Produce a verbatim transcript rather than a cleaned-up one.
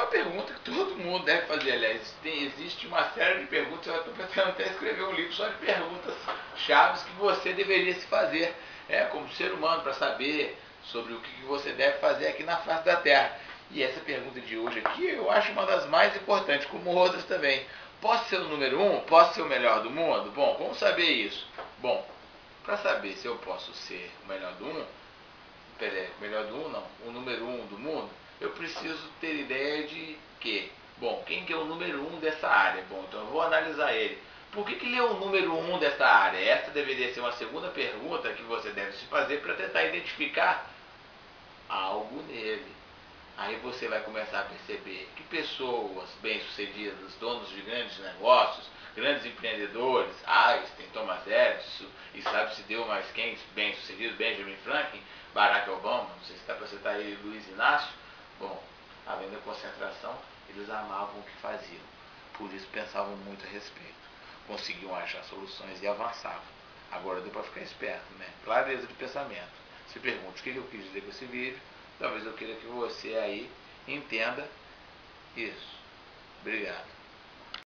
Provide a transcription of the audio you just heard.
uma pergunta que todo mundo deve fazer, aliás. Tem, existe uma série de perguntas, eu estou pensando até escrever um livro só de perguntas chaves que você deveria se fazer, é, como ser humano, para saber sobre o que você deve fazer aqui na face da Terra. E essa pergunta de hoje aqui, eu acho uma das mais importantes, como outras também. Posso ser o número um? Posso ser o melhor do mundo? Bom, como saber isso? Bom, para saber se eu posso ser o melhor do um, peraí, melhor do um não, o número um do mundo, eu preciso ter ideia de que, bom, quem que é o número um dessa área? Bom, então eu vou analisar ele. Por que, que ele é o número um dessa área? Essa deveria ser uma segunda pergunta que você deve se fazer para tentar identificar algo nele. Aí você vai começar a perceber que pessoas bem-sucedidas, donos de grandes negócios, grandes empreendedores, Einstein, Thomas Edison, e sabe-se deu mais quem bem-sucedido, Benjamin Franklin, Barack Obama, não sei se dá para citar aí, Luiz Inácio. Bom, além da concentração, eles amavam o que faziam, por isso pensavam muito a respeito, conseguiam achar soluções e avançavam. Agora deu para ficar esperto, né? Clareza de pensamento. Se pergunta o que eu quis dizer com esse vídeo. Talvez eu queira que você aí entenda isso. Obrigado.